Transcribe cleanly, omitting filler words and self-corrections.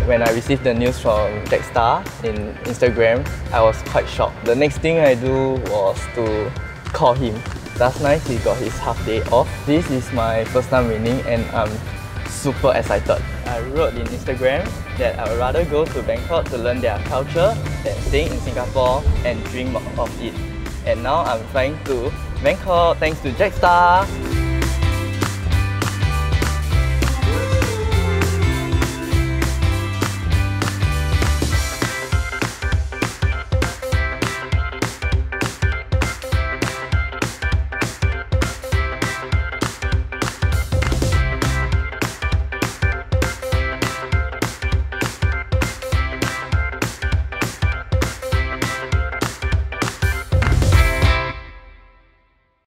When I received the news from Jetstar in Instagram, I was quite shocked. The next thing I do was to call him. Last night he got his half day off. This is my first time winning and I'm super excited. I wrote in Instagram that I would rather go to Bangkok to learn their culture than staying in Singapore and dream of it. And now I'm flying to Bangkok thanks to Jetstar.